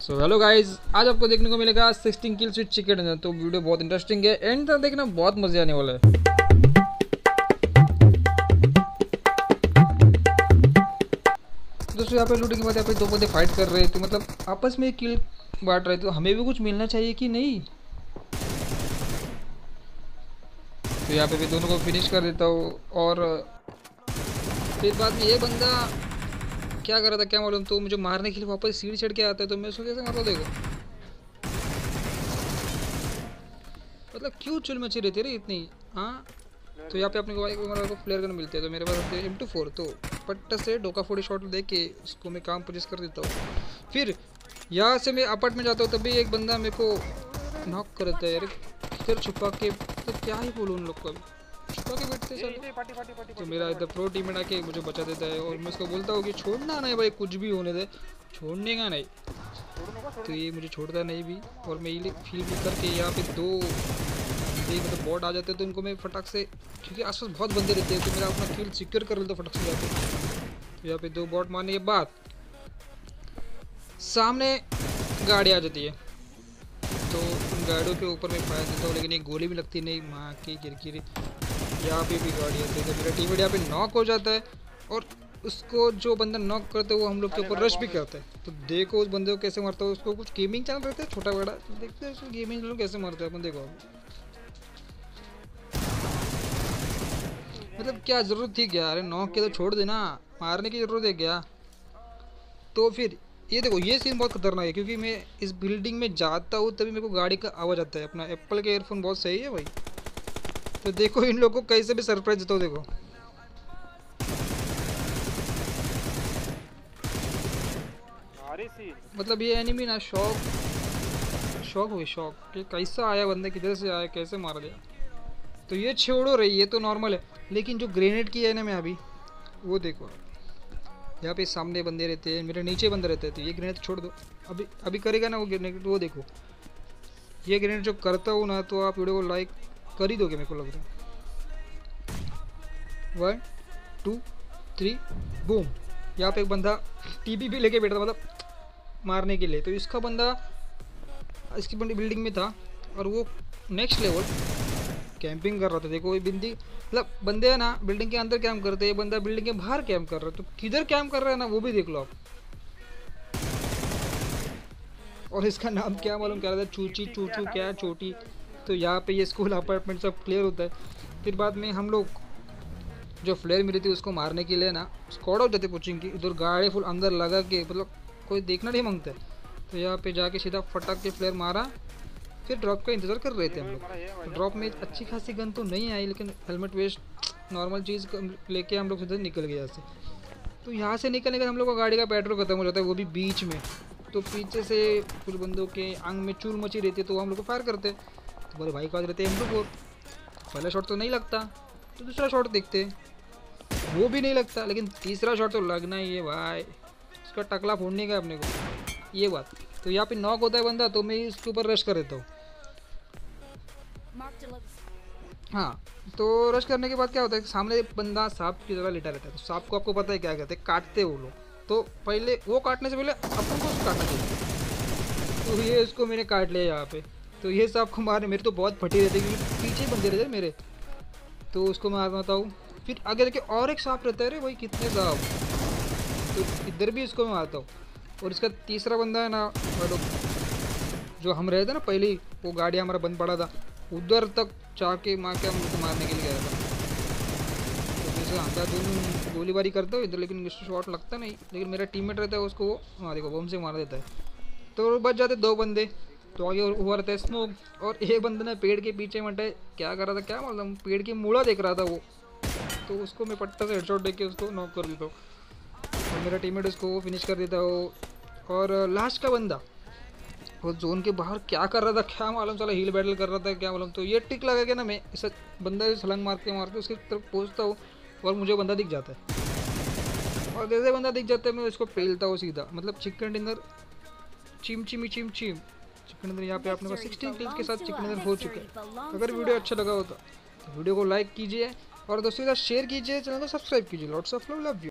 So hello guys, आज आपको देखने को मिलेगा 16 किल्स विद चिकन डिनर। तो वीडियो बहुत इंटरेस्टिंग है, एंड तक देखना, बहुत मजे आने वाला है। दोस्तों यहाँ पे लूटने के बाद यहाँ पे दो बंदे फाइट कर रहे थे, मतलब आपस में किल बांट रहे थे। तो हमें भी कुछ मिलना चाहिए कि नहीं। तो यहाँ पे भी दोनों को फिनिश कर देता हूँ। और फिर बाद में ये बंदा क्या कर रहा था क्या मालूम, तो मुझे मारने के लिए वापस सीढ़ी चढ़ के आता है। तो मैं उसको कैसे मारता हूँ देखो, मतलब क्यों चुल मची रहती है इतनी। हाँ, तो यहाँ पे अपने को फ्लेयर गन मिलती है। तो मेरे पास होती है M24। तो पट्टा से डोका फोड़ी शॉट दे के उसको मैं काम पोजिस कर देता हूँ। फिर यहाँ से मैं अपार्ट में जाता हूँ, तभी एक बंदा मेरे को नॉक कर देता है। यार किधर छुपा के, तो क्या ही बोलूँ उन लोग को, अभी छुपा के बैठते हैं। तो मेरा इधर प्रो टीम में आके मुझे बचा देता है, और मैं उसको बोलता हूँ कि छोड़ना नहीं भाई, कुछ भी होने दे, छोड़ने का नहीं। तो ये मुझे छोड़ता नहीं भी, और मैं ये फील भी करके यहाँ पे दो मतलब बॉट आ जाते हैं। तो उनको मैं फटाक से, क्योंकि आसपास बहुत बंदे रहते हैं, तो मेरा अपना किल सिक्योर कर लेता फटाक से जाते। तो यहाँ पे दो बॉट मारने के बाद सामने गाड़ी आ जाती है। तो उन गाड़ियों के ऊपर मैं फायर देता हूँ, लेकिन एक गोली भी लगती नहीं, माँ की गिरगिरी। यहाँ पे भी गाड़ी आती है, तो मेरा टीममेट यहाँ पे नॉक हो जाता है। और उसको जो बंदा नॉक करता है वो हम लोग के ऊपर रश भी करता है। तो देखो उस बंदे को कैसे मारता है। उसको कुछ गेमिंग चैनल रहता है छोटा बड़ा, तो देखते हैं उसको गेमिंग लोग कैसे मारते हैं अपन। देखो मतलब क्या ज़रूरत थी क्या, अरे नॉक के तो छोड़ देना, मारने की ज़रूरत है क्या। तो फिर ये देखो, ये सीन बहुत खतरनाक है, क्योंकि मैं इस बिल्डिंग में जाता हूँ तभी मेरे को गाड़ी का आवाज़ आता है। अपना एप्पल के एयरफोन बहुत सही है भाई। तो देखो इन लोगों को कैसे भी सरप्राइज देता हूँ। देखो मतलब ये एनिमी ना शौक हुई, शौक कि कैसा आया बंदे, किधर से आया, कैसे मार दिया। तो ये छोड़ो रही, ये तो नॉर्मल है। लेकिन जो ग्रेनेड की है ना मैं अभी, वो देखो यहाँ पे सामने बंदे रहते हैं, मेरे नीचे बंदे रहते हैं। तो ये ग्रेनेड छोड़ दो, अभी अभी करेगा ना वो ग्रेनेड। वो देखो ये ग्रेनेड जो करता हूँ ना, तो आप वीडियो को लाइक कर ही दोगे मेरे को लग रहा है। 1 2 3 बूम। यहाँ पे एक बंदा टीपी भी लेके बैठा था, मतलब मारने के लिए। तो इसका बंदा इसकी बिल्डिंग में था, और वो नेक्स्ट लेवल कैंपिंग कर रहा था। देखो ये बिंदी, मतलब बंदे है ना बिल्डिंग के अंदर कैंप करते हैं, ये बंदा बिल्डिंग के बाहर कैंप कर रहा है। तो किधर कैंप कर रहा है ना, वो भी देख लो आप। और इसका नाम क्या मालूम क्या रहता है, चूची चूचू क्या चोटी। तो यहाँ पे ये स्कूल अपार्टमेंट सब क्लियर होता है। फिर बाद में हम लोग जो फ्लेयर मिली थी उसको मारने के लिए ना स्क्वाड हो जाते कोचिंग की, इधर गाड़ी फुल अंदर लगा के, मतलब कोई देखना नहीं मांगता। तो यहाँ पे जाके सीधा फटाक के फ्लेयर मारा। फिर ड्रॉप का इंतज़ार कर रहे थे हम लोग। तो ड्रॉप में अच्छी खासी गन तो नहीं आई, लेकिन हेलमेट वेस्ट नॉर्मल चीज़ लेके हम लोग सीधे निकल गए यहाँ से। तो यहाँ से निकलने के हम लोग का गाड़ी का पेट्रोल खत्म हो जाता है, वो भी बीच में। तो पीछे से कुछ बंदों के आंग में चूल मची रहती है, तो हम लोग को फायर करते। तो बोले भाई का रहते हैं M24। पहला शॉट तो नहीं लगता, तो दूसरा शॉट देखते, वो भी नहीं लगता, लेकिन तीसरा शॉट तो लगना ही है भाई, उसका टकला फोड़ने का अपने को, ये बात। तो यहाँ पे नॉक होता है बंदा, तो मैं इसके ऊपर रश कर देता हूँ। हाँ, तो रश करने के बाद क्या होता है, सामने बंदा सांप की तरह लेटा रहता है। तो सांप को आपको पता है क्या कहते हैं, काटते वो लोग। तो पहले वो काटने से पहले अपन को उसको काटना चाहिए। तो ये उसको मैंने काट लिया यहाँ पे। तो ये सांप को मारने मेरी तो बहुत फटी रहती है, क्योंकि पीछे बंदे रहते मेरे। तो उसको मैं मारता हूँ। फिर आगे देखिए और एक सांप रहता है, अरे भाई कितने सांप। तो इधर भी इसको मैं मारता हूँ। और इसका तीसरा बंदा है ना, जो हम रहे थे ना पहले, वो गाड़ी हमारा बंद पड़ा था, उधर तक जाके मार के हम उसको मारने के लिए गया था। तो जैसे अंधाधुन गोलीबारी करता हूँ इधर, लेकिन शॉट लगता नहीं। लेकिन मेरा टीममेट रहता है, उसको वो देखो बम से मार देता है। तो बच जाते दो बंदे। तो आगे हुआ रहता है स्मोक। और एक बंदे ने पेड़ के पीछे मटे क्या कर रहा था क्या मालूम, पेड़ की मूड़ा देख रहा था वो। तो उसको मैं पट्टा से हेडशॉट देके उसको नॉक कर देता हूँ, और मेरा टीममेट उसको फिनिश कर देता हो। और लास्ट का बंदा वो जोन के बाहर क्या कर रहा था क्या मालूम, चला हील बैटल कर रहा था क्या मालूम। तो ये टिक लगा के ना मैं इस बंदा छलांग मारते मारते उसकी तरफ पहुँचता हूँ, और मुझे बंदा दिख जाता है। और जैसे बंदा दिख जाता है मैं उसको पेलता हूँ सीधा, मतलब चिकन डिनर चिम चिमी चिम चिम चिकन डिनर। यहाँ पे आपने पास 16 किल्स के साथ चिकन डिनर हो चुका है। अगर वीडियो अच्छा लगा होता तो वीडियो को लाइक कीजिए, और दोस्तों के साथ शेयर कीजिए, चैनल को सब्सक्राइब कीजिए। Lots of love, love you.